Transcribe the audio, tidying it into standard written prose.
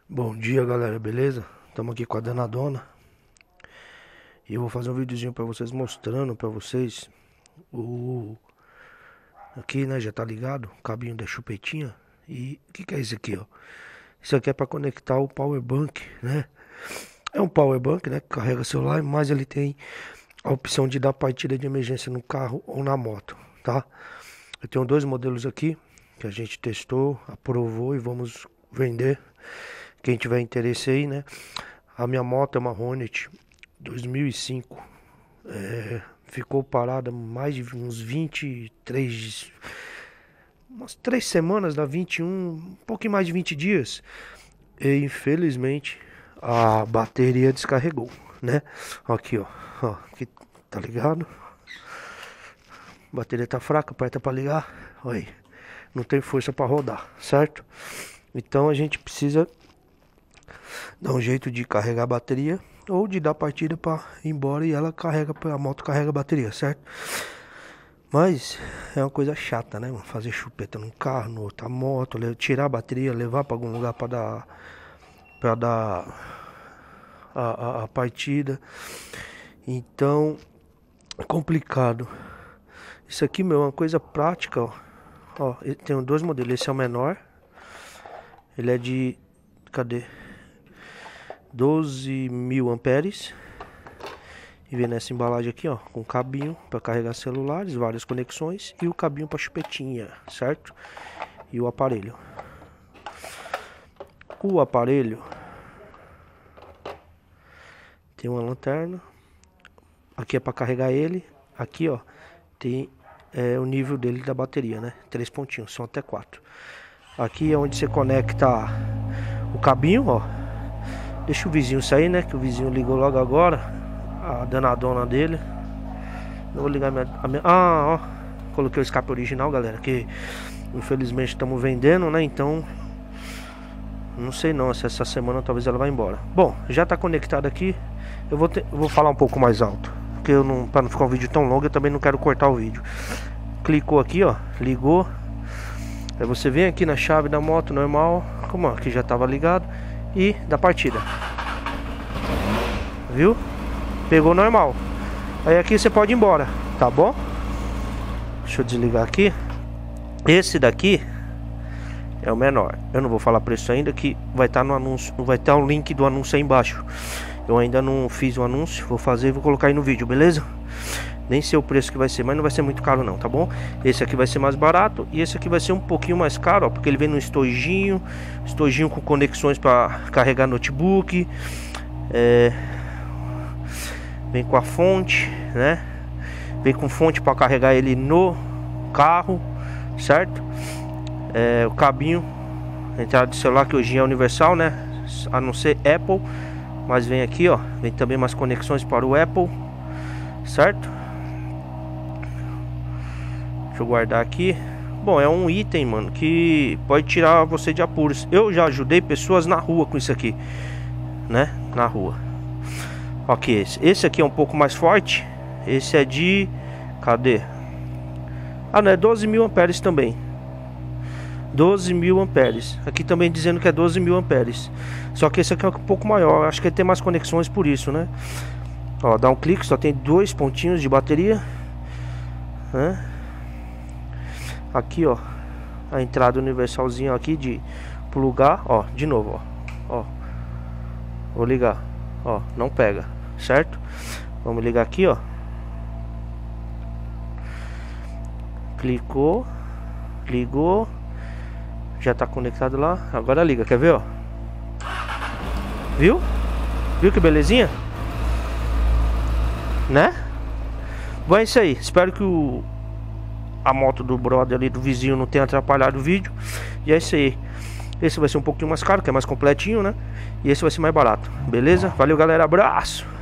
Bom dia, galera, beleza? Estamos aqui com a Danadona e eu vou fazer um videozinho para vocês mostrando para vocês o aqui, né, já tá ligado, o cabinho da chupetinha. E o que é isso aqui, ó? Isso aqui é para conectar o power bank, né? É um power bank, né, que carrega celular, mas ele tem a opção de dar partida de emergência no carro ou na moto, tá? Eu tenho dois modelos aqui que a gente testou, aprovou e vamos vender. Quem tiver interesse aí, né? A minha moto é uma Hornet 2005. Ficou parada mais de uns 23... umas 3 semanas, dá 21... um pouquinho mais de 20 dias. E infelizmente a bateria descarregou, né? Aqui, ó. Aqui, tá ligado? A bateria tá fraca, aperta pra ligar. Olha aí. Não tem força pra rodar, certo? Então a gente precisa dar um jeito de carregar a bateria ou de dar partida para ir embora e ela carrega, a moto carrega a bateria, certo? Mas é uma coisa chata, né, mano? Fazer chupeta num carro, no outra moto, tirar a bateria, levar para algum lugar para dar a partida. Então é complicado. Isso aqui, meu, é uma coisa prática, ó. Ó, eu tenho dois modelos, esse é o menor. Ele é de, cadê? 12.000 amperes. E vem nessa embalagem aqui, ó, com cabinho para carregar celulares, várias conexões e o cabinho para chupetinha, certo? E o aparelho. O aparelho tem uma lanterna. Aqui é para carregar ele. Aqui, ó, tem o nível dele da bateria, né? 3 pontinhos, são até 4. Aqui é onde você conecta o cabinho, ó. Deixa o vizinho sair, né? Que o vizinho ligou logo agora. A danadona dele. Eu vou ligar a minha... ó. Coloquei o escape original, galera. Que infelizmente estamos vendendo, né? Então não sei não se essa semana talvez ela vá embora. Bom, já tá conectado aqui. Eu vou falar um pouco mais alto, porque eu não, para não ficar um vídeo tão longo, eu também não quero cortar o vídeo. Clicou aqui, ó. Ligou. Aí você vem aqui na chave da moto normal, como aqui já estava ligado, e da partida. Viu? Pegou normal. Aí aqui você pode ir embora, tá bom? Deixa eu desligar aqui. Esse daqui é o menor. Eu não vou falar preço ainda, que vai estar no anúncio, vai estar o link do anúncio aí embaixo. Eu ainda não fiz o anúncio, vou fazer e vou colocar aí no vídeo, beleza? Nem sei o preço que vai ser, mas não vai ser muito caro não, tá bom? Esse aqui vai ser mais barato e esse aqui vai ser um pouquinho mais caro, ó, porque ele vem no estojinho com conexões para carregar notebook, vem com a fonte, né? Vem com fonte para carregar ele no carro, certo? O cabinho, entrada de celular, que hoje é universal, né? A não ser Apple, mas vem aqui, ó, vem também mais conexões para o Apple, certo? Deixa eu guardar aqui. Bom, é um item, mano, que pode tirar você de apuros. Eu já ajudei pessoas na rua com isso aqui, né? Na rua. Ok, esse aqui é um pouco mais forte. Esse é de... cadê? Ah, não, é 12.000 amperes também. 12.000 amperes. Aqui também dizendo que é 12.000 amperes. Só que esse aqui é um pouco maior. Acho que ele tem mais conexões por isso, né? Ó, dá um clique, só tem 2 pontinhos de bateria, né? Aqui, ó, a entrada universalzinha aqui de plugar, ó, de novo, ó. Vou ligar, ó, não pega, certo? Vamos ligar aqui, ó. Clicou, ligou, já tá conectado lá. Agora liga, quer ver, ó? Viu? Viu que belezinha? Né? Bom, é isso aí. Espero que a moto do brother ali, do vizinho, não tenha atrapalhado o vídeo. E é isso aí. Esse vai ser um pouquinho mais caro, que é mais completinho, né? E esse vai ser mais barato. Beleza? Valeu, galera. Abraço!